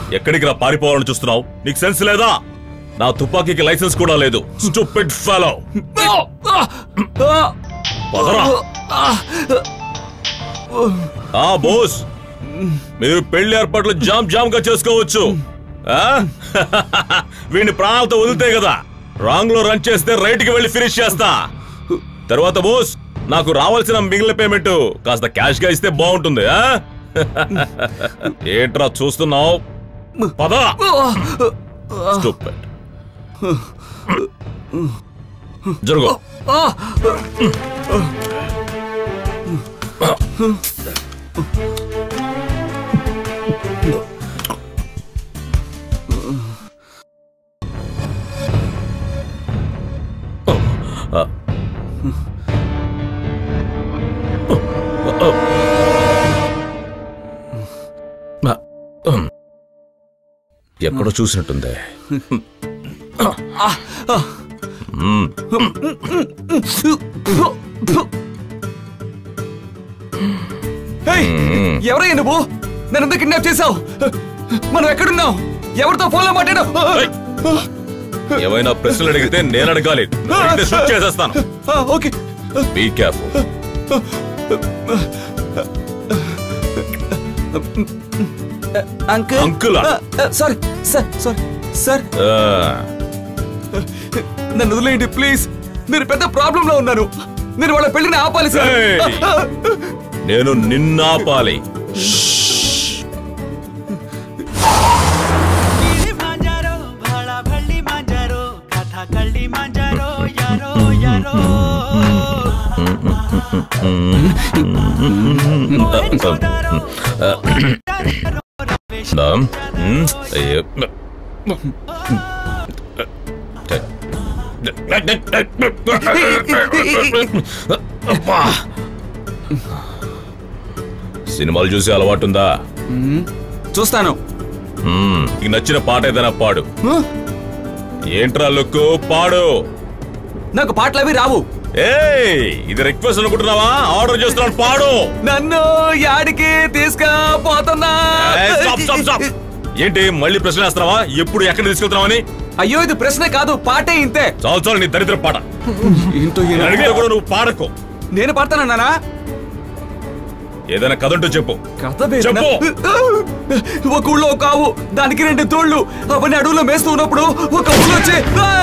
ఎక్కడికి రా పారిపోవాలని చూస్తున్నావు? నీకు సెన్స్ లేదా? నా తుపాకీకి లైసెన్స్ కూడా లేదు. Stupid fellow. బోస్, మీరు పెళ్లి ఏర్పాట్లు జామ్ గా చేసుకోవచ్చు. వీడిని ప్రాణాలతో వదిలితే కదా. రాంగ్ లో రన్ చేస్తే రైట్ కి వెళ్ళి ఫినిష్ చేస్తా. తర్వాత బోస్, నాకు రావాల్సిన మిగిలిన పేమెంట్ కాస్త క్యాష్ గా ఇస్తే బాగుంటుంది. ఏంట్రా చూస్తున్నావు? పదా. జరుగు. ఎక్కడో చూసినట్టుంది. ఎవరయ్యా నువ్వు? నన్ను ఎందుకు కిడ్నాప్ చేశావు? మనం ఎక్కడున్నావు? ఎవరితో ఫోన్లో మాట్లాడావు? ఏమైనా ప్రశ్నలు అడిగితే నేను అడగాలి. షూట్ చేసేస్తాను. Okay, be careful. Uncle. Sorry sir, నన్ను వదిలేయండి ప్లీజ్. మీరు పెద్ద ప్రాబ్లం లో ఉన్నారు. నేను వాళ్ళ పెళ్లిని ఆపాలి సార్. నేను నిన్న ఆపాలి. సినిమాలు చూసే అలవాటుందా? చూస్తాను. నీకు నచ్చిన పాట ఏదైనా పాడు. ఏంట్రా లుక్కు, పాడు. నాకు పాటలు అవి రావు. ఇది రిక్వెస్ట్ అనుకుంటున్నావా? ఆర్డర్ చేస్తున్నాను, పాడు. నన్ను యాడికి తీసుకుపోతున్నా? ఏంటి మళ్ళీ ప్రశ్న వేస్తున్నావా? ఎప్పుడు ఎక్కడ తీసుకెళ్తున్నావని? అయ్యో, ఇది ప్రశ్న కాదు, పాటే ఇంతే. చాలు నీ దరిద్ర పాట. అడిగితే కూడా నువ్వు పాడకు. నేను పాడతానన్నానా? ఏదైనా కథ ఉంటూ చెప్పు. చెప్పు. ఒక ఊళ్ళో ఒక ఆవు, దానికి 2 తోళ్లు. అవన్నీ అడవుల్లో మేస్తూ ఉన్నప్పుడు ఒక పులి వచ్చి.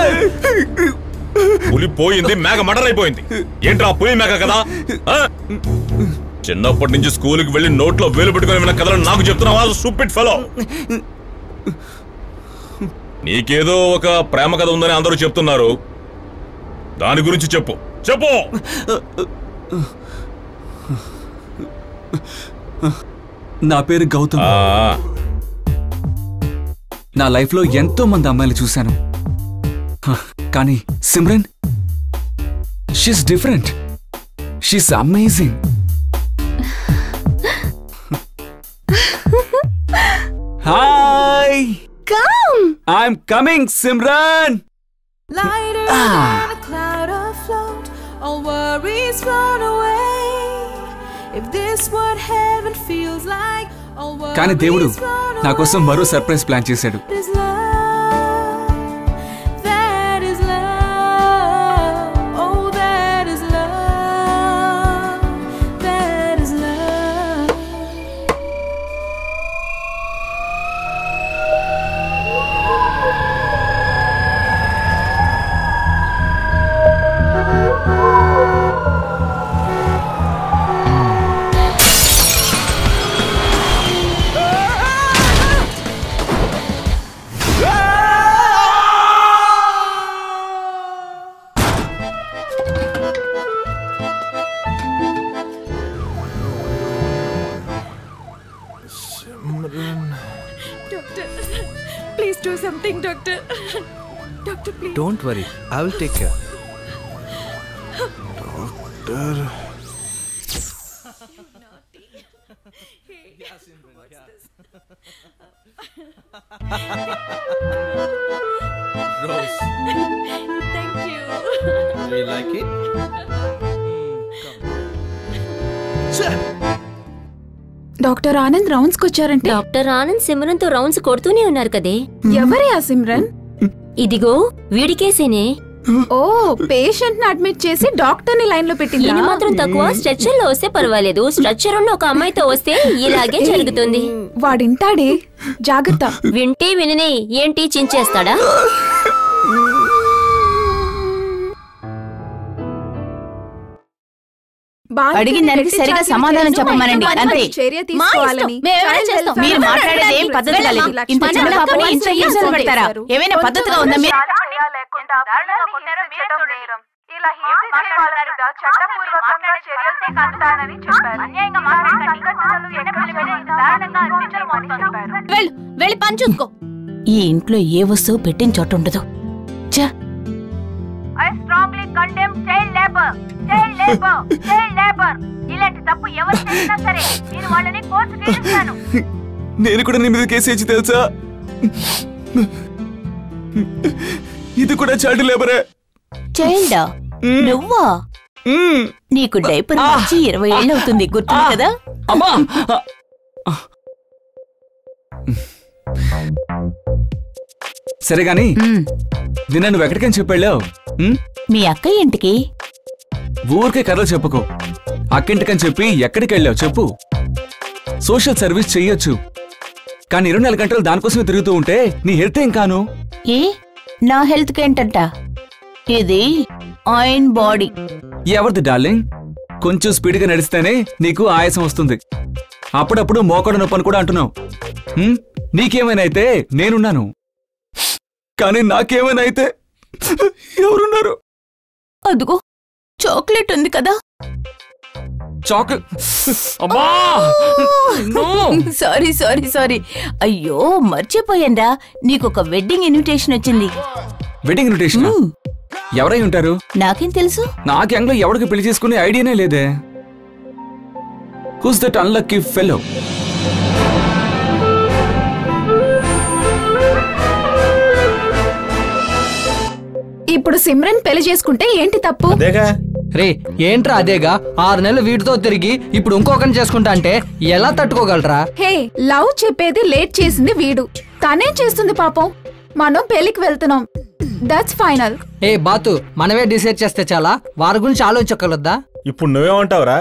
పులి పోయింది, మేక మర్డర్ అయిపోయింది. ఏంట్రా పులి మేక కదా? చిన్నప్పటి నుంచి స్కూల్కి వెళ్ళి నోట్లో వేలు పెట్టుకుని విన్న కథలు నాకు చెప్తున్నావా? Stupid fellow. నీకేదో ఒక ప్రేమ కథ ఉందని అందరూ చెప్తున్నారు. దాని గురించి చెప్పు. నా పేరు గౌతమ్. నా లైఫ్ లో ఎంతో మంది అమ్మాయిలు చూశాను, కానీ Simran, she's different. She's amazing. Hi. Come. I'm coming, Simran. Lighter than a cloud afloat, all worries flown away. If this what heaven feels like, all worries కానీ దేవుడు flown away. నా కోసం మరో సర్ప్రైజ్ ప్లాన్ చేశాడు. That is love. That is love. Oh, that is love. That is love. Doctor, please do something, doctor. Doctor, please. Don't worry, I will take care. Doctor. Rose. Thank you. Do you like it? Doctor Anand rounds కొచ్చారంటే doctor Anand Simran తో rounds కొడుతూనే ఉన్నారు కదే. ఎవరే ఆ సిమ్రన్? ఇదిగో వీడికేసేనే. ఓ, పేషెంట్ ని అడ్మిట్ చేసి డాక్టర్ ని లైన్ లో పెట్టింది. ఇది మాత్రం తక్కువ. స్ట్రెచ్చర్ లో వస్తే పర్వాలేదు, స్ట్రెచ్చర్ ఉన్న ఒక అమ్మాయితో వస్తే ఇలాగే జరుగుతుంది. వాడింటాడే, జాగ్రత్త. వింటే విననే ఏంటి చించేస్తాడా? అడిగిన దానికి సరిగా సమాధానం చెప్పమనండి అంతే. చర్య తీసుకోవాలని మీరు మాట్లాడేది ఏం పద్ధతి కాలేదు. ఇంత చిన్న పాపని ఇంత హింసలు పెడతారా? ఏమైనా పద్ధతిగా ఉందా? మీరు వెళ్ళి పని చూసుకో. ఈ ఇంట్లో ఏ వస్తువు పెట్టిన చోట ఉండదు. I strongly condemn child labor. ఇలాంటి తప్పు ఎవరు చేసినా సరే నేను వాళ్ళని కోర్టుకి ఇస్తాను. నేను కూడా నీ మీద కేసు వేసి తెలుసా? ఇది కూడా చైల్డ్ లేబరే. చైల్డా? నువ్వా? నీకు డైపర్ వచ్చి 20 ఏళ్ళు అవుతుంది, గుర్తుంది కదా? అమ్మా, సరే గాని నిన్న నువ్వు ఎక్కడికని చెప్పాళ్ళావు? మీ అక్క ఇంటికి. ఊరికే కథలు చెప్పుకో. అక్కింటికని చెప్పి ఎక్కడికి వెళ్ళావు చెప్పు. సోషల్ సర్వీస్ చెయ్యొచ్చు, కానీ 24 గంటలు దానికోసమే తిరుగుతూ ఉంటే నీ హెల్త్ ఏం కాను? ఏ నా హెల్త్ కేంటంట? ఇది ఐరన్ బాడీ. ఎవరిది డార్లింగ్? కొంచెం స్పీడ్గా నడిస్తేనే నీకు ఆయాసం వస్తుంది, అప్పుడప్పుడు మోకాడు నొప్పని కూడా అంటున్నావు. నీకేమైనా అయితే నేనున్నాను, కానీ నాకేమైనా అయితే ఎవరున్నారు? అదుగో చాక్లెట్ ఉంది కదా. చాక్లెట్? సారీ సారీ సారీ, అయ్యో మర్చిపోయాన్రా. నీకొక వెడ్డింగ్ ఇన్విటేషన్ వచ్చింది. Wedding invitation? ఎవరై ఉంటారు? నాకేం తెలుసు? నాకు యంగ్లో ఎవరికి పెళ్లి చేసుకునే ఐడియానే లేదే. Who's that unlucky fellow? ఇప్పుడు సిమ్రన్ పెళ్లి చేసుకుంటే ఏంటి తప్పు? రే ఏంట్రా అదేగా? 6 నెలలు వీటితో తిరిగి ఇప్పుడు ఇంకొకరిని చేసుకుంటా అంటే ఎలా తట్టుకోగలరా? హే, లవ్ చెప్పేది లేట్ చేసింది వీడు, తనే చేస్తుంది పాపం. మనం పెళ్లికి వెళ్తున్నాం, దట్స్ ఫైనల్. ఏ బాతు, మనమే డిసైడ్ చేస్తే చాలా, వారి గురించి ఆలోచించగలద్దా? ఇప్పుడు నువ్వేమంటావురా?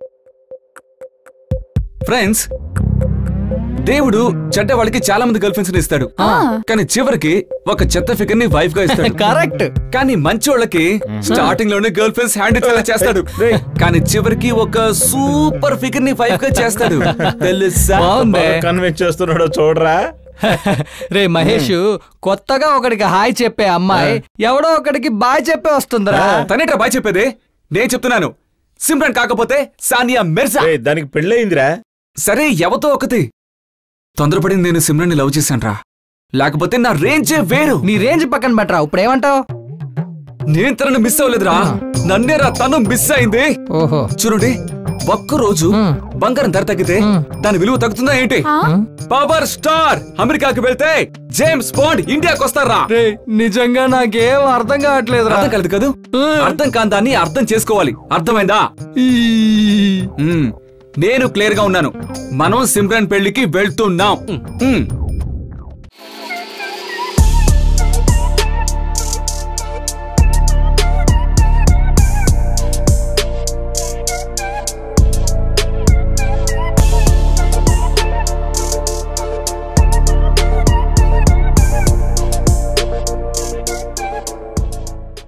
ఫ్రెండ్స్, దేవుడు చెడ్డ వాళ్ళకి చాలా మంది గర్ల్ ఫ్రెండ్స్ ఇస్తాడు, కానీ చివరికి ఒక చెత్త ఫిగర్ ని వైఫ్ గా ఇస్తాడు. కరెక్ట్. కానీ మంచి వాళ్ళకి స్టార్టింగ్ లోనే గర్ల్ ఫ్రెండ్స్ హ్యాండ్ ఇచ్చేలా చేస్తాడు, కానీ చివరికి ఒక సూపర్ ఫిగర్ ని వైఫ్ గా చేస్తాడు. తెలుసా? కన్విన్స్ చేస్తున్నాడో చూడరా. రే మహేష్, కొత్తగా ఒకడికి హాయ్ చెప్పే అమ్మాయి ఎవడో ఒకడికి బాయ్ చెప్పే వస్తుందిరా. తనేట్రా బాయ్ చెప్పేది? నేను చెప్తున్నాను, సిమ్రన్ కాకపోతే సానియా మిర్జా. దానికి పెళ్ళయిందిరా. సరే, ఎవతో ఒకటి. తొందరపడి నేను సిమ్రన్ ని లవ్ చేశాను, లేకపోతే నా రేంజే వేరు. నీ రేంజ్ పక్కన పెట్టరా, ఇప్పుడు ఏమంటావు? నేను తనను మిస్ అవ్వలేదురా, నన్నేరా తను మిస్ అయింది. ఓహో, చూడండి, ఒక్కరోజు బంగారం ధర తగ్గితే దాని విలువ తగ్గుతుందా ఏంటి? పవర్ స్టార్ అమెరికాకి వెళ్తే జేమ్స్ బాండ్ ఇండియాకి వస్తారా? నిజంగా నాకేం అర్థం కావట్లేదు. అర్థం కాదు కదూ, అర్థం కాని దాన్ని అర్థం చేసుకోవాలి, అర్థమైందా? నేను క్లియర్ గా ఉన్నాను, మనం సిమ్రన్ పెళ్లికి వెళ్తున్నాం.